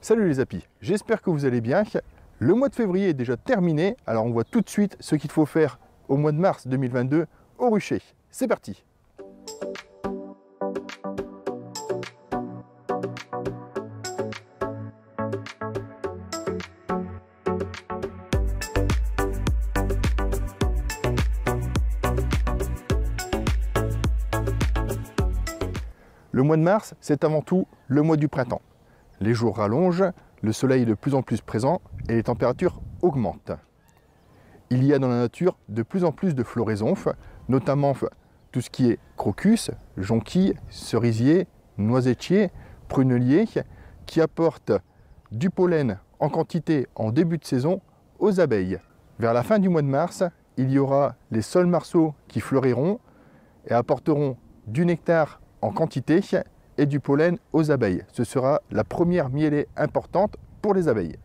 Salut les apis, j'espère que vous allez bien. Le mois de février est déjà terminé, alors on voit tout de suite ce qu'il faut faire au mois de mars 2022 au rucher. C'est parti! Le mois de mars, c'est avant tout le mois du printemps. Les jours rallongent, le soleil est de plus en plus présent et les températures augmentent. Il y a dans la nature de plus en plus de floraisons, notamment tout ce qui est crocus, jonquilles, cerisiers, noisetiers, pruneliers, qui apportent du pollen en quantité en début de saison aux abeilles. Vers la fin du mois de mars, il y aura les sols marceaux qui fleuriront et apporteront du nectar en quantité et du pollen aux abeilles. Ce sera la première mielée importante pour les abeilles.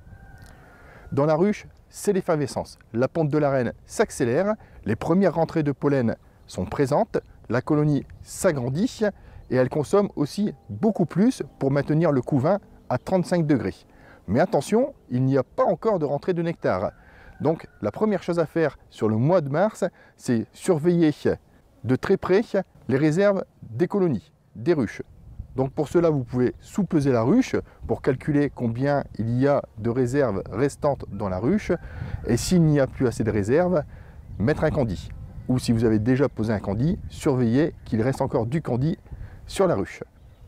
Dans la ruche, c'est l'effervescence. La ponte de la reine s'accélère, les premières rentrées de pollen sont présentes, la colonie s'agrandit et elle consomme aussi beaucoup plus pour maintenir le couvain à 35 degrés. Mais attention, il n'y a pas encore de rentrée de nectar. Donc la première chose à faire sur le mois de mars, c'est surveiller de très près les réserves des colonies, des ruches. Donc pour cela, vous pouvez sous-peser la ruche pour calculer combien il y a de réserves restantes dans la ruche. Et s'il n'y a plus assez de réserves, mettre un candie. Ou si vous avez déjà posé un candie, surveillez qu'il reste encore du candie sur la ruche.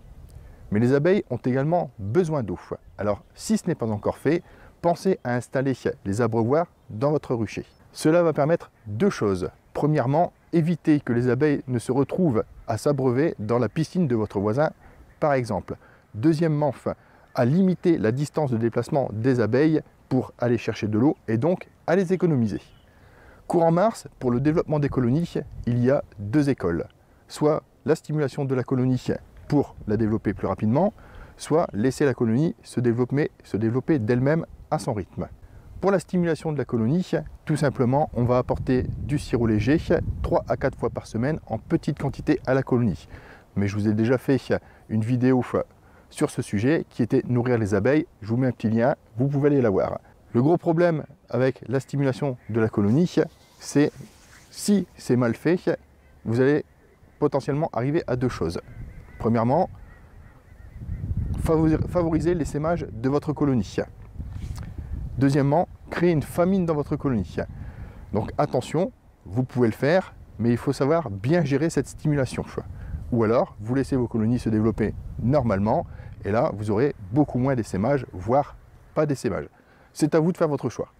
Mais les abeilles ont également besoin d'eau. Alors si ce n'est pas encore fait, pensez à installer les abreuvoirs dans votre rucher. Cela va permettre deux choses. Premièrement, évitez que les abeilles ne se retrouvent à s'abreuver dans la piscine de votre voisin, par exemple. Deuxièmement, à limiter la distance de déplacement des abeilles pour aller chercher de l'eau et donc à les économiser. Courant mars, pour le développement des colonies, il y a deux écoles. Soit la stimulation de la colonie pour la développer plus rapidement, soit laisser la colonie se développer d'elle-même à son rythme. Pour la stimulation de la colonie, tout simplement, on va apporter du sirop léger 3 à 4 fois par semaine en petite quantité à la colonie. Mais je vous ai déjà fait une vidéo sur ce sujet qui était nourrir les abeilles. Je vous mets un petit lien, vous pouvez aller la voir. Le gros problème avec la stimulation de la colonie, c'est si c'est mal fait, vous allez potentiellement arriver à deux choses. Premièrement, favoriser l'essaimage de votre colonie. Deuxièmement, créer une famine dans votre colonie. Donc attention, vous pouvez le faire, mais il faut savoir bien gérer cette stimulation. Ou alors, vous laissez vos colonies se développer normalement, et là, vous aurez beaucoup moins d'essaimage, voire pas d'essaimage. C'est à vous de faire votre choix.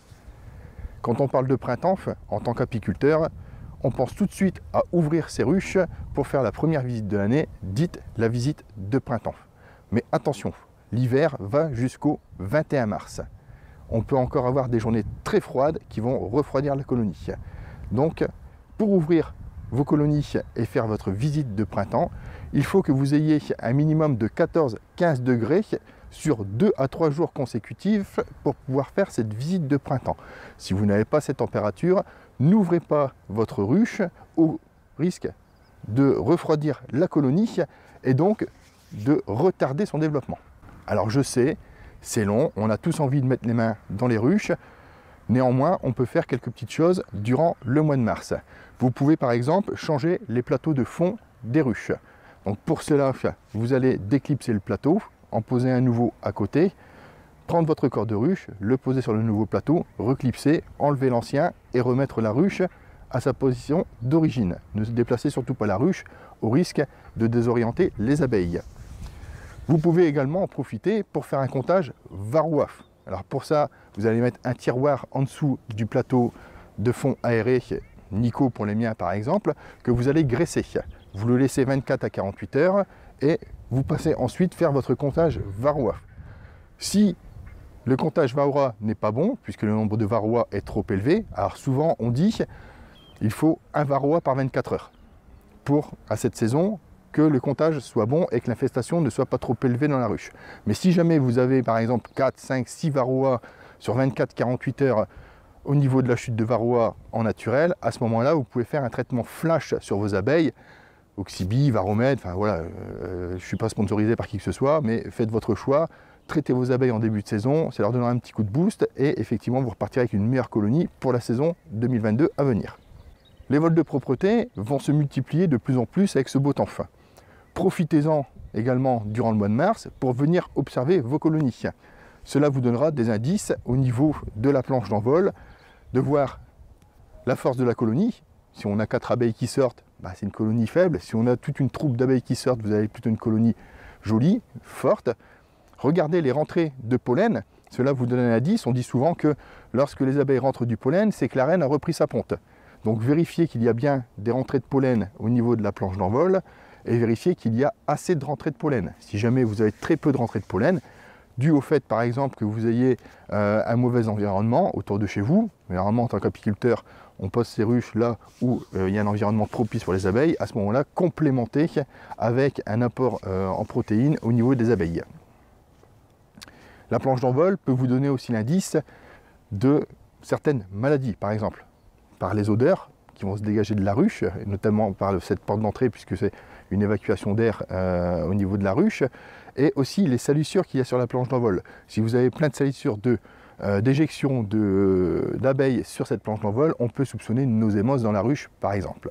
Quand on parle de printemps, en tant qu'apiculteur, on pense tout de suite à ouvrir ses ruches pour faire la première visite de l'année, dite la visite de printemps. Mais attention, l'hiver va jusqu'au 21 mars. On peut encore avoir des journées très froides qui vont refroidir la colonie. Donc, pour ouvrir vos colonies et faire votre visite de printemps, il faut que vous ayez un minimum de 14-15 degrés sur 2 à 3 jours consécutifs pour pouvoir faire cette visite de printemps. Si vous n'avez pas cette température, n'ouvrez pas votre ruche au risque de refroidir la colonie et donc de retarder son développement. Alors je sais, c'est long, on a tous envie de mettre les mains dans les ruches. Néanmoins, on peut faire quelques petites choses durant le mois de mars. Vous pouvez par exemple changer les plateaux de fond des ruches. Donc pour cela, vous allez déclipser le plateau, en poser un nouveau à côté, prendre votre corps de ruche, le poser sur le nouveau plateau, reclipser, enlever l'ancien et remettre la ruche à sa position d'origine. Ne déplacez surtout pas la ruche au risque de désorienter les abeilles. Vous pouvez également en profiter pour faire un comptage varroa. Alors pour ça, vous allez mettre un tiroir en dessous du plateau de fond aéré, Nico pour les miens par exemple, que vous allez graisser. Vous le laissez 24 à 48 heures et vous passez ensuite faire votre comptage varroa. Si le comptage varroa n'est pas bon, puisque le nombre de varroa est trop élevé, alors souvent on dit il faut un varroa par 24 heures pour, à cette saison, que le comptage soit bon et que l'infestation ne soit pas trop élevée dans la ruche. Mais si jamais vous avez par exemple 4, 5, 6 varroas sur 24-48 heures au niveau de la chute de varroa en naturel, à ce moment-là, vous pouvez faire un traitement flash sur vos abeilles, Oxybi, Varromed, enfin voilà, je ne suis pas sponsorisé par qui que ce soit, mais faites votre choix. traiter vos abeilles en début de saison, ça leur donnera un petit coup de boost et effectivement vous repartirez avec une meilleure colonie pour la saison 2022 à venir. Les vols de propreté vont se multiplier de plus en plus avec ce beau temps fin. Profitez-en également durant le mois de mars pour venir observer vos colonies. Cela vous donnera des indices au niveau de la planche d'envol, de voir la force de la colonie. Si on a 4 abeilles qui sortent, c'est une colonie faible. Si on a toute une troupe d'abeilles qui sortent, vous avez plutôt une colonie jolie, forte. Regardez les rentrées de pollen, cela vous donne un indice. On dit souvent que lorsque les abeilles rentrent du pollen, c'est que la reine a repris sa ponte. Donc vérifiez qu'il y a bien des rentrées de pollen au niveau de la planche d'envol et vérifiez qu'il y a assez de rentrées de pollen. Si jamais vous avez très peu de rentrées de pollen, dû au fait par exemple que vous ayez un mauvais environnement autour de chez vous, généralement en tant qu'apiculteur, on pose ses ruches là où il y a un environnement propice pour les abeilles, à ce moment-là, complémentez avec un apport en protéines au niveau des abeilles. La planche d'envol peut vous donner aussi l'indice de certaines maladies, par exemple, par les odeurs qui vont se dégager de la ruche, et notamment par cette porte d'entrée, puisque c'est une évacuation d'air au niveau de la ruche, et aussi les salissures qu'il y a sur la planche d'envol. Si vous avez plein de salissures d'éjection d'abeilles sur cette planche d'envol, on peut soupçonner une nosémose dans la ruche, par exemple.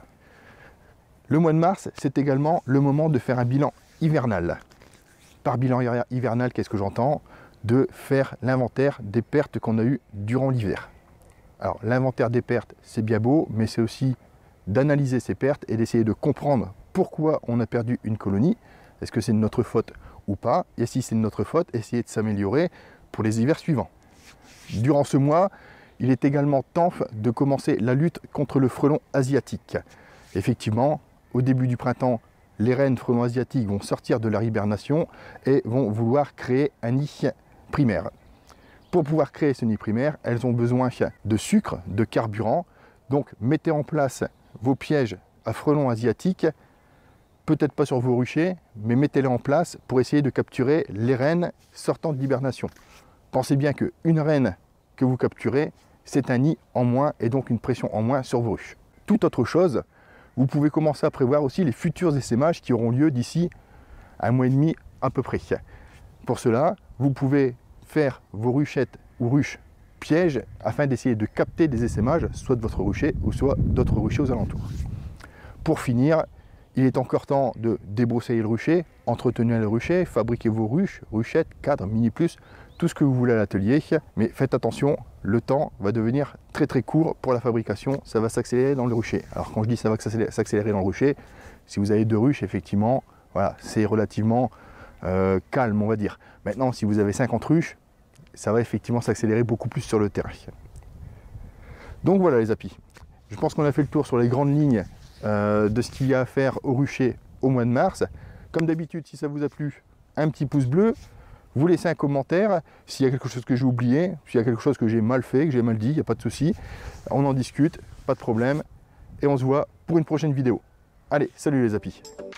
Le mois de mars, c'est également le moment de faire un bilan hivernal. Par bilan hivernal, qu'est-ce que j'entends? De faire l'inventaire des pertes qu'on a eues durant l'hiver. Alors l'inventaire des pertes, c'est bien beau, mais c'est aussi d'analyser ces pertes et d'essayer de comprendre pourquoi on a perdu une colonie. Est-ce que c'est de notre faute ou pas? Et si c'est de notre faute, essayer de s'améliorer pour les hivers suivants. Durant ce mois, il est également temps de commencer la lutte contre le frelon asiatique. Effectivement, au début du printemps, les reines frelons asiatiques vont sortir de leur hibernation et vont vouloir créer un nid primaire. Pour pouvoir créer ce nid primaire, elles ont besoin de sucre, de carburant. Donc mettez en place vos pièges à frelons asiatiques, peut-être pas sur vos ruchers, mais mettez-les en place pour essayer de capturer les reines sortant de l'hibernation. Pensez bien qu'une reine que vous capturez, c'est un nid en moins et donc une pression en moins sur vos ruches. Toute autre chose, vous pouvez commencer à prévoir aussi les futurs essaimages qui auront lieu d'ici un mois et demi à peu près. Pour cela, vous pouvez faire vos ruchettes ou ruches pièges afin d'essayer de capter des essaimages, soit de votre rucher ou soit d'autres ruchers aux alentours. Pour finir, il est encore temps de débroussailler le rucher, entretenir le rucher, fabriquer vos ruches, ruchettes, cadres, mini plus, tout ce que vous voulez à l'atelier. Mais faites attention, le temps va devenir très très court pour la fabrication, ça va s'accélérer dans le rucher. Alors quand je dis ça va s'accélérer dans le rucher, si vous avez 2 ruches, effectivement, voilà, c'est relativement calme, on va dire. Maintenant, si vous avez 50 ruches, ça va effectivement s'accélérer beaucoup plus sur le terrain. Donc voilà les apis. Je pense qu'on a fait le tour sur les grandes lignes de ce qu'il y a à faire au rucher au mois de mars. Comme d'habitude, si ça vous a plu, un petit pouce bleu. Vous laissez un commentaire. S'il y a quelque chose que j'ai oublié, s'il y a quelque chose que j'ai mal fait, que j'ai mal dit, il n'y a pas de souci. On en discute, pas de problème. Et on se voit pour une prochaine vidéo. Allez, salut les apis.